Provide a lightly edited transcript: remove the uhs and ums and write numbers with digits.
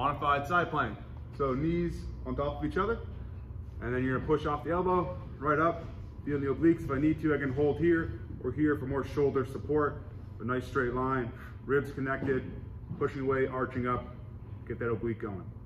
modified side plank. So knees on top of each other, and then you're gonna push off the elbow, right up, feel the obliques. If I need to, I can hold here or here for more shoulder support. A nice straight line, ribs connected, pushing away, arching up, get that oblique going.